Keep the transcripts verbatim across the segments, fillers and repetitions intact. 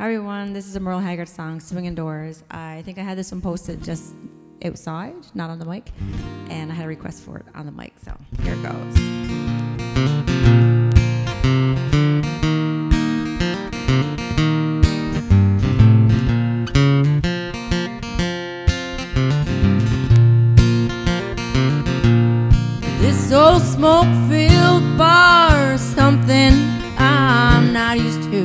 Hi everyone, this is a Merle Haggard song, Swinging Doors. I think I had this one posted just outside, not on the mic, and I had a request for it on the mic, so here it goes. This old smoke-filled bar is something I'm not used to.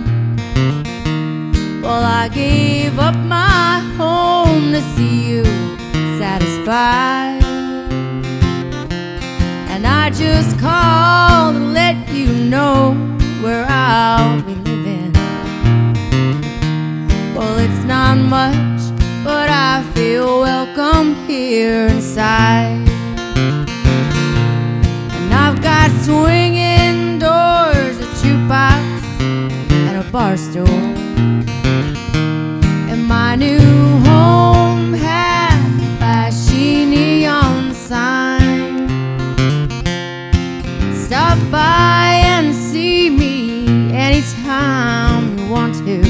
Well, I gave up my home to see you satisfied, and I just called to let you know where I'll be living. Well, it's not much, but I feel welcome here inside. And I've got swinging doors, a jukebox, and a bar stool. And my new home has a flashy neon sign. Stop by and see me anytime you want to,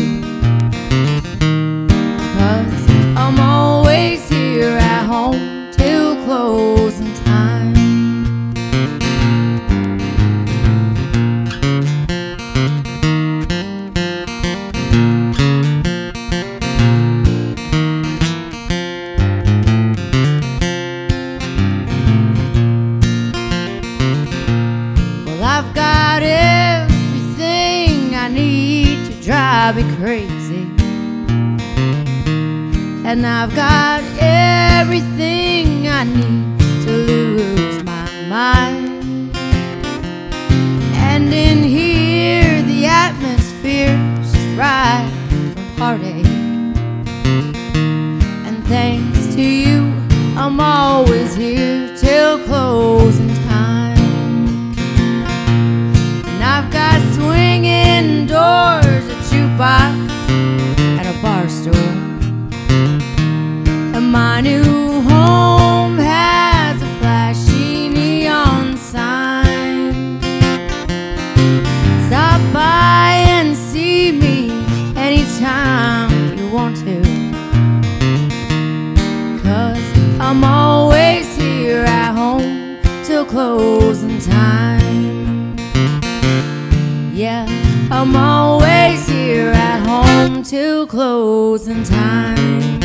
'cause I'm always here at home till closing time. I've got everything I need to drive me crazy, and I've got everything I need to lose my mind. And in here the atmosphere's right for heartache, and thanks to you I'm always here till closing time. I've got swinging doors, a jukebox, and a bar stool. And my new home has a flashy neon sign. Stop by and see me anytime you want to, 'cause I'm always here at home till closing time. Yeah, I'm always here at home till closing time.